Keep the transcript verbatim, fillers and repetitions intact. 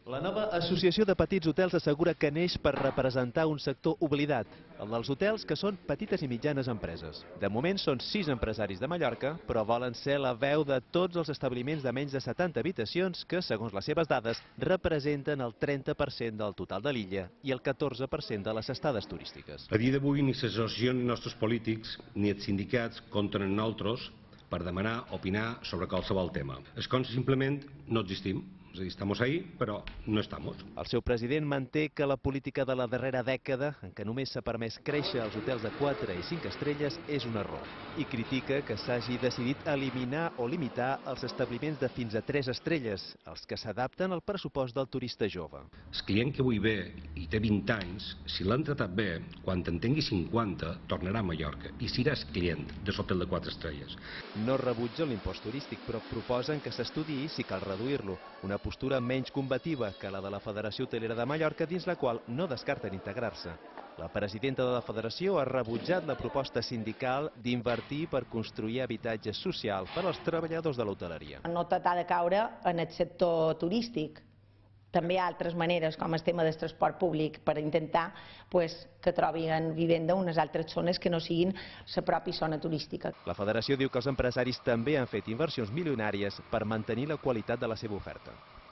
La nova Associació de Petits Hotels assegura que neix per representar un sector oblidat, el dels hotels que són petites i mitjanes empreses. De moment són sis empresaris de Mallorca, però volen ser la veu de tots els establiments de menys de setanta habitacions que, segons les seves dades, representen el trenta per cent del total de l'illa i el catorze per cent de les estades turístiques. A dia d'avui ni l'associació ni els nostres polítics ni els sindicats compten amb nosaltres per demanar, opinar sobre qualsevol tema. És com si simplement no existim. És a dir, estamos ahí, però no estamos. El seu president manté que la política de la darrera dècada, en què només s'ha permès créixer els hotels de quatre i cinc estrelles, és un error. I critica que s'hagi decidit eliminar o limitar els establiments de fins a tres estrelles, els que s'adapten al pressupost del turista jove. El client que avui ve i té vint anys, si l'han tratat bé, quan en tingui cinquanta, tornarà a Mallorca i seràs client de l'hotel de quatre estrelles. No rebutgen l'impost turístic, però proposen que s'estudiï si cal reduir-lo. Una postura menys combativa que la de la Federació Hotelera de Mallorca, dins la qual no descarten integrar-se. La presidenta de la Federació ha rebutjat la proposta sindical d'invertir per construir habitatge social per als treballadors de l'hoteleria. No tot ha de caure en el sector turístic. També hi ha altres maneres, com el tema del transport públic, per intentar que trobin vivenda en unes altres zones que no siguin la pròpia zona turística. La Federació diu que els empresaris també han fet inversions milionàries per mantenir la qualitat de la seva oferta.